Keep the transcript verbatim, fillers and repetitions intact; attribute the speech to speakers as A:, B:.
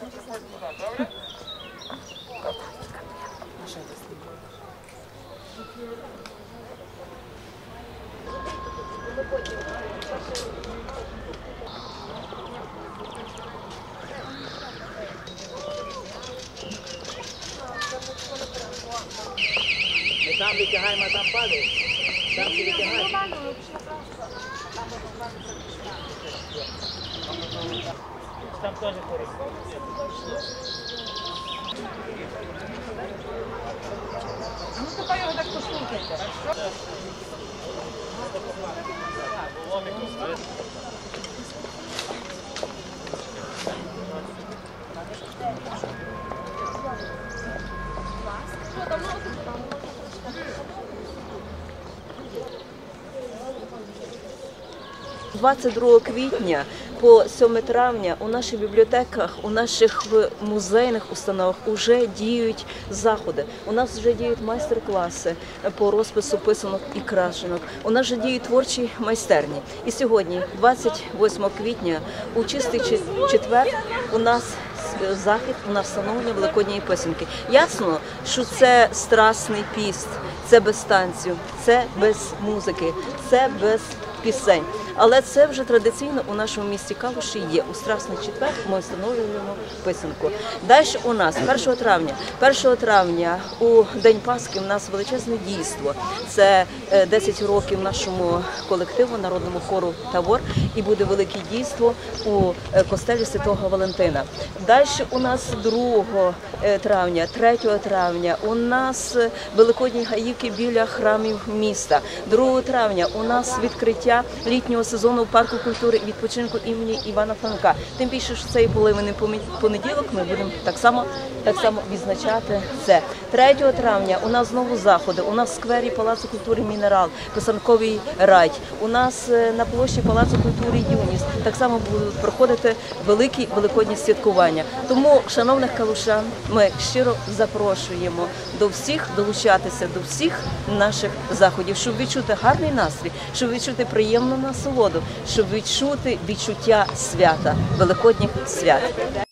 A: Не там витягаємо, а там падає. Там всі витягаємо. Там теж корисно.
B: Ну, тепер його так послухайте.
C: двадцять другого квітня по сьоме травня у наших бібліотеках, у наших музейних установах вже діють заходи. У нас вже діють майстер-класи по розпису писанок і крашенок. У нас вже діють творчі майстерні. І сьогодні, двадцять восьмого квітня, у чистий четвер, у нас захід на встановлення Великодньої писанки. Ясно, що це страсний піст, це без танцю, це без музики, це без пісень. Але це вже традиційно у нашому місті Калуші є. У Страсний четвер ми встановлюємо писанку. Далі у нас першого травня. першого травня у День Пасхи у нас величезне дійство. Це десять років нашому колективу, народному хору «Тавор», і буде велике дійство у костелі Святого Валентина. Далі у нас другого травня, третього травня у нас великодні гаївки біля храмів міста. другого травня у нас відкриття літнього сезону парку культури і відпочинку імені Івана Франка. Тим більше, що це і поливаний понеділок, ми будемо так само, так само відзначати це. третього травня у нас знову заходи. У нас в сквері Палацу культури «Мінерал», писанковий рай. У нас на площі Палацу культури «Юність» так само будуть проходити великі великодні святкування. Тому, шановних калушан, ми щиро запрошуємо до всіх долучатися до всіх наших заходів, щоб відчути гарний настрій, щоб відчути приємну насолоду, щоб відчути відчуття свята, великодніх свят.